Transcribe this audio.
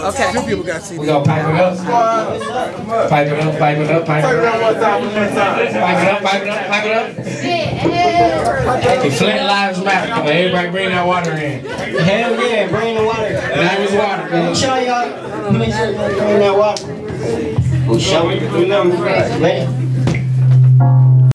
Okay. Two people got CDs. We gonna pipe it up. Pipe it up, pipe it up, pipe it up. Pipe it up, pipe it up, pipe it up. The Flint Lives Matter. Everybody bring that water in. Hell yeah, bring the water. That was water, man. Make sure y'all bring that water. We'll show you. Ready?